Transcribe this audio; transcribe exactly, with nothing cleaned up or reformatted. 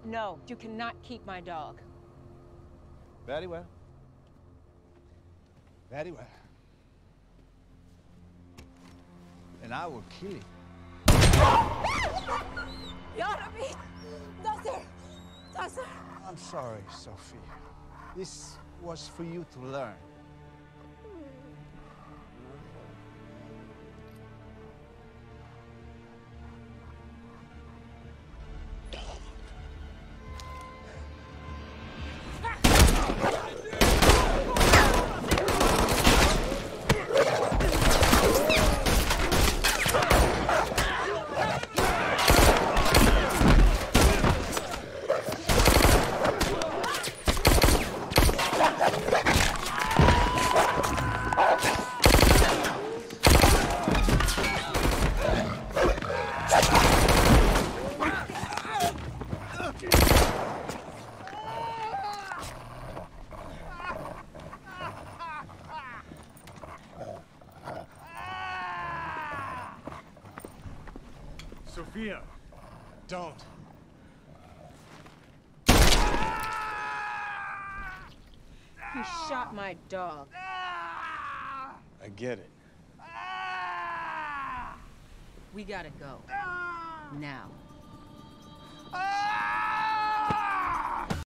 No, you cannot keep my dog. Very well. Very well. And I will kill him. Yarami! Nasser! Nasser! I'm sorry, Sophia. This was for you to learn. Sophia, don't. You shot my dog. I get it. We gotta go. Now. Ah!